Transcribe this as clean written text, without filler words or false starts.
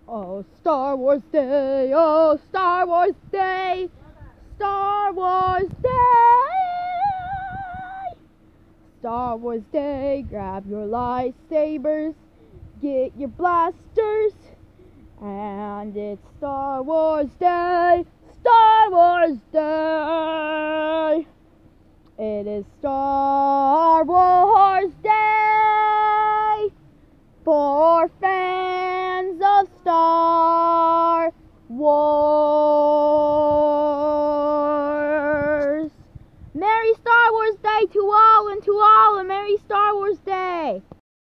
Oh, Star Wars Day, oh, Star Wars Day, Star Wars Day, Star Wars Day, grab your lightsabers, get your blasters, and it's Star Wars Day, Star Wars Day. It is Star Wars Day for fans of Star